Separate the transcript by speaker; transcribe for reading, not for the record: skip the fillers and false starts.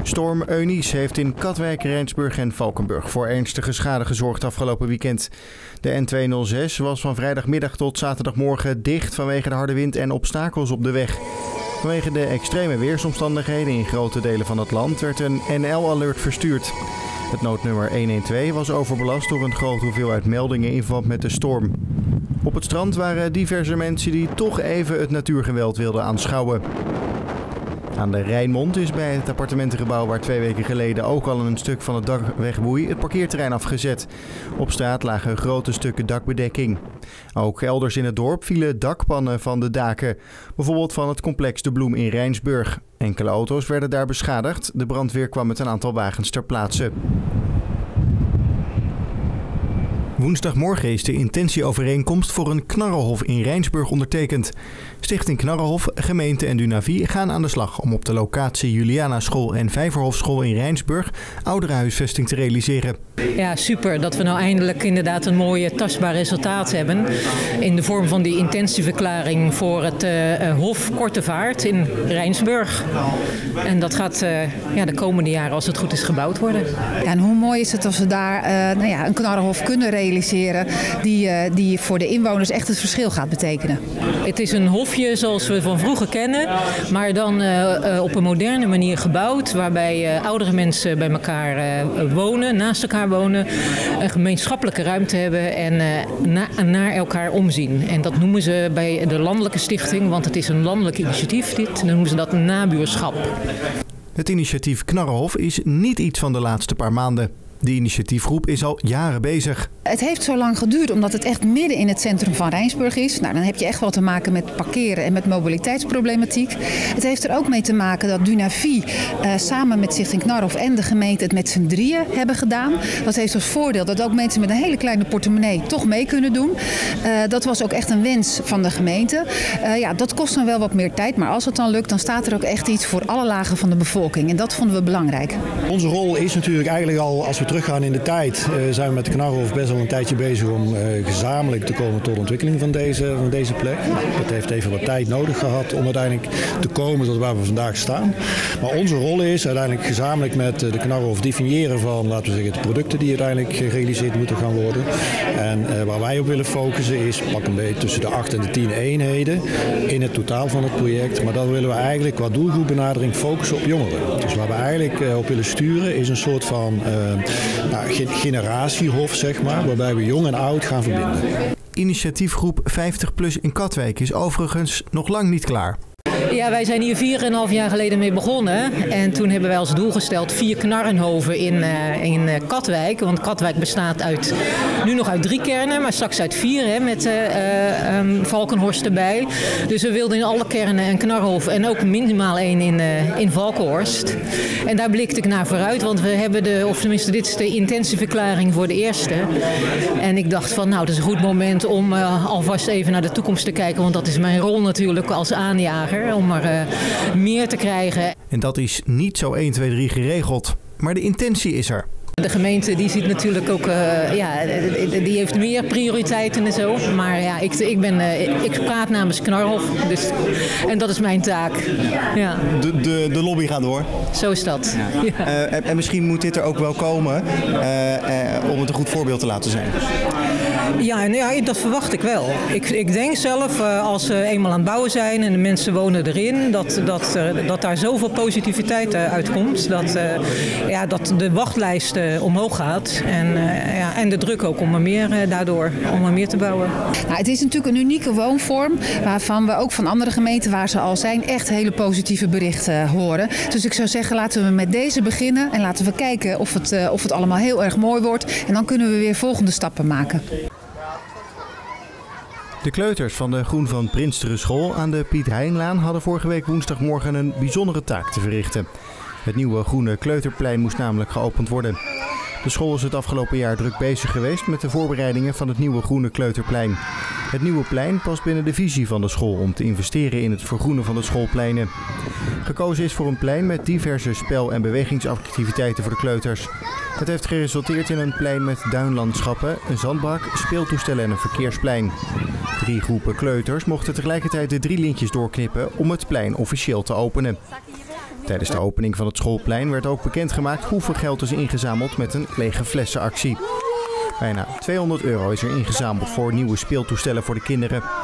Speaker 1: Storm Eunice heeft in Katwijk, Rijnsburg en Valkenburg voor ernstige schade gezorgd afgelopen weekend. De N206 was van vrijdagmiddag tot zaterdagmorgen dicht vanwege de harde wind en obstakels op de weg. Vanwege de extreme weersomstandigheden in grote delen van het land werd een NL-alert verstuurd. Het noodnummer 112 was overbelast door een grote hoeveelheid meldingen in verband met de storm. Op het strand waren diverse mensen die toch even het natuurgeweld wilden aanschouwen. Aan de Rijnmond is bij het appartementengebouw waar 2 weken geleden ook al een stuk van het dak wegwoei het parkeerterrein afgezet. Op straat lagen grote stukken dakbedekking. Ook elders in het dorp vielen dakpannen van de daken. Bijvoorbeeld van het complex De Bloem in Rijnsburg. Enkele auto's werden daar beschadigd. De brandweer kwam met een aantal wagens ter plaatse. Woensdagmorgen is de intentieovereenkomst voor een knarrenhof in Rijnsburg ondertekend. Stichting Knarrenhof, gemeente en Dynavie gaan aan de slag om op de locatie Juliana School en Vijverhofschool in Rijnsburg ouderenhuisvesting te realiseren.
Speaker 2: Ja, super dat we nou eindelijk inderdaad een mooi tastbaar resultaat hebben in de vorm van die intentieverklaring voor het Hof Korte Vaart in Rijnsburg. En dat gaat de komende jaren, als het goed is, gebouwd worden.
Speaker 3: Ja, en hoe mooi is het als we daar een knarrenhof kunnen realiseren die voor de inwoners echt het verschil gaat betekenen.
Speaker 2: Het is een hofje zoals we van vroeger kennen, maar dan op een moderne manier gebouwd, waarbij oudere mensen bij elkaar wonen, naast elkaar wonen, een gemeenschappelijke ruimte hebben en naar elkaar omzien. En dat noemen ze bij de landelijke stichting, want het is een landelijk initiatief dit, dan noemen ze dat een nabuurschap.
Speaker 1: Het initiatief Knarrenhof is niet iets van de laatste paar maanden. De initiatiefgroep is al jaren bezig.
Speaker 3: Het heeft zo lang geduurd omdat het echt midden in het centrum van Rijnsburg is. Nou, dan heb je echt wel te maken met parkeren en met mobiliteitsproblematiek. Het heeft er ook mee te maken dat Dynavie samen met Stichting Knarrenhof en de gemeente het met z'n drieën hebben gedaan. Dat heeft als voordeel dat ook mensen met een hele kleine portemonnee toch mee kunnen doen. Dat was ook echt een wens van de gemeente. Dat kost dan wel wat meer tijd, maar als het dan lukt, dan staat er ook echt iets voor alle lagen van de bevolking. En dat vonden we belangrijk.
Speaker 4: Onze rol is natuurlijk eigenlijk al, als we teruggaan in de tijd, zijn we met de Knarrenhof best wel een tijdje bezig om gezamenlijk te komen tot ontwikkeling van deze plek. Dat heeft even wat tijd nodig gehad om uiteindelijk te komen tot waar we vandaag staan. Maar onze rol is uiteindelijk gezamenlijk met de Knarrenhof definiëren van, laten we zeggen, de producten die uiteindelijk gerealiseerd moeten gaan worden. En waar wij op willen focussen is pak een beetje tussen de 8 en de 10 eenheden in het totaal van het project. Maar dat willen we eigenlijk qua doelgroepbenadering focussen op jongeren. Dus waar we eigenlijk op willen sturen is een soort van generatiehof, zeg maar, waarbij we jong en oud gaan verbinden.
Speaker 1: Initiatiefgroep 50PLUS in Katwijk is overigens nog lang niet klaar.
Speaker 2: Ja, wij zijn hier 4,5 jaar geleden mee begonnen. En toen hebben wij als doel gesteld 4 knarrenhoven in Katwijk. Want Katwijk bestaat nu nog uit 3 kernen, maar straks uit 4 met Valkenhorst erbij. Dus we wilden in alle kernen een knarrenhof en ook minimaal 1 in Valkenhorst. En daar blikte ik naar vooruit, want we hebben dit is de intentieverklaring voor de eerste. En ik dacht van, nou, dat is een goed moment om alvast even naar de toekomst te kijken. Want dat is mijn rol natuurlijk als aanjager, om er meer te krijgen.
Speaker 1: En dat is niet zo 1, 2, 3 geregeld, maar de intentie is er.
Speaker 2: De gemeente die ziet natuurlijk ook, die heeft meer prioriteiten en zo. Maar ja, ik praat namens Knarrenhof, dus, en dat is mijn taak. Ja.
Speaker 1: De lobby gaat door.
Speaker 2: Zo is dat. Ja.
Speaker 1: En misschien moet dit er ook wel komen om het een goed voorbeeld te laten zijn.
Speaker 2: Ja, dat verwacht ik wel. Ik denk zelf, als we eenmaal aan het bouwen zijn en de mensen wonen erin, dat daar zoveel positiviteit uitkomt. Dat de wachtlijst omhoog gaat en de druk ook om er meer te bouwen.
Speaker 3: Nou, het is natuurlijk een unieke woonvorm waarvan we ook van andere gemeenten waar ze al zijn echt hele positieve berichten horen. Dus ik zou zeggen, laten we met deze beginnen en laten we kijken of het allemaal heel erg mooi wordt. En dan kunnen we weer volgende stappen maken.
Speaker 1: De kleuters van de Groen van Prinsteren school aan de Piet Heinlaan hadden vorige week woensdagmorgen een bijzondere taak te verrichten. Het nieuwe groene kleuterplein moest namelijk geopend worden. De school is het afgelopen jaar druk bezig geweest met de voorbereidingen van het nieuwe groene kleuterplein. Het nieuwe plein past binnen de visie van de school om te investeren in het vergroenen van de schoolpleinen. Gekozen is voor een plein met diverse spel- en bewegingsactiviteiten voor de kleuters. Het heeft geresulteerd in een plein met duinlandschappen, een zandbak, speeltoestellen en een verkeersplein. 3 groepen kleuters mochten tegelijkertijd de 3 lintjes doorknippen om het plein officieel te openen. Tijdens de opening van het schoolplein werd ook bekendgemaakt hoeveel geld is ingezameld met een lege flessenactie. Bijna €200 is er ingezameld voor nieuwe speeltoestellen voor de kinderen.